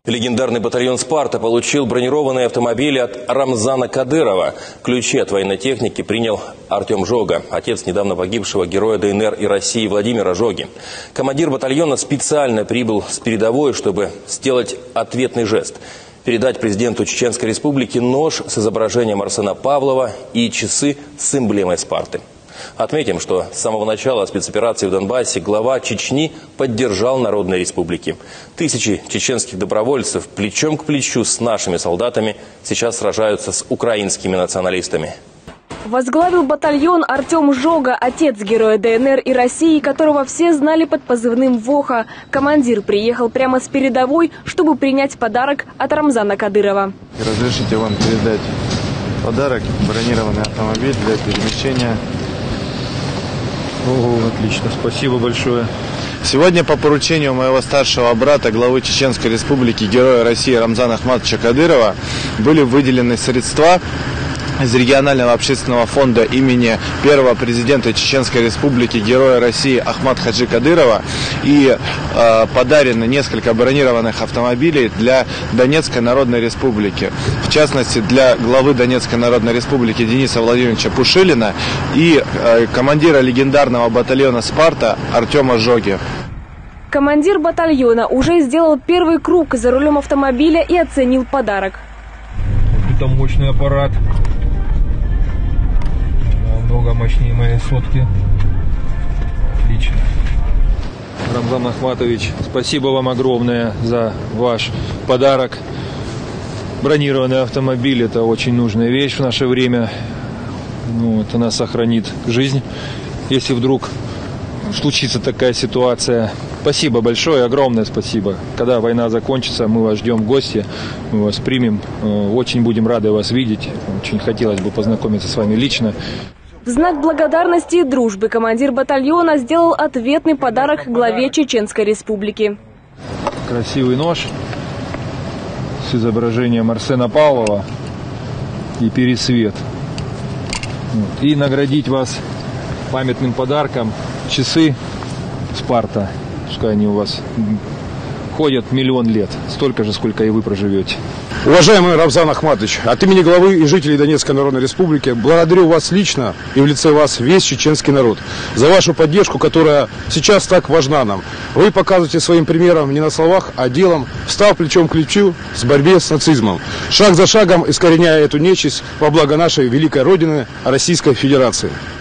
Легендарный батальон «Спарта» получил бронированные автомобили от Рамзана Кадырова. Ключи от военной техники принял Артем Жога, отец недавно погибшего героя ДНР и России Владимира Жоги. Командир батальона специально прибыл с передовой, чтобы сделать ответный жест. Передать президенту Чеченской Республики нож с изображением Арсена Павлова и часы с эмблемой «Спарты». Отметим, что с самого начала спецоперации в Донбассе глава Чечни поддержал народные республики. Тысячи чеченских добровольцев плечом к плечу с нашими солдатами сейчас сражаются с украинскими националистами. Возглавил батальон Артем Жога, отец героя ДНР и России, которого все знали под позывным «Воха». Командир приехал прямо с передовой, чтобы принять подарок от Рамзана Кадырова. Разрешите вам передать подарок – бронированный автомобиль для перемещения. Ого, отлично, спасибо большое. Сегодня по поручению моего старшего брата, главы Чеченской Республики, героя России Рамзана Ахматовича Кадырова, были выделены средства из регионального общественного фонда имени первого президента Чеченской Республики, героя России Ахмат Хаджи Кадырова, и подарены несколько бронированных автомобилей для Донецкой Народной Республики. В частности, для главы Донецкой Народной Республики Дениса Владимировича Пушилина и командира легендарного батальона «Спарта» Артема Жоги. Командир батальона уже сделал первый круг за рулем автомобиля и оценил подарок. Вот это мощный аппарат. Много мощнее моей сотки. Отлично. Рамзан Ахматович, спасибо вам огромное за ваш подарок. Бронированный автомобиль – это очень нужная вещь в наше время. Она сохранит жизнь, если вдруг случится такая ситуация. Спасибо большое, огромное спасибо. Когда война закончится, мы вас ждем в гости, мы вас примем. Очень будем рады вас видеть. Очень хотелось бы познакомиться с вами лично. В знак благодарности и дружбы командир батальона сделал ответный подарок главе Чеченской Республики. Красивый нож с изображением Арсена Павлова и пересвет. И наградить вас памятным подарком часы «Спарта». Пускай они у вас ходят 1 000 000 лет, столько же, сколько и вы проживете. Уважаемый Рамзан Ахматович, от имени главы и жителей Донецкой Народной Республики благодарю вас лично и в лице вас весь чеченский народ за вашу поддержку, которая сейчас так важна нам. Вы показываете своим примером не на словах, а делом, встав плечом к плечу в борьбе с нацизмом, шаг за шагом искореняя эту нечисть во благо нашей великой Родины Российской Федерации.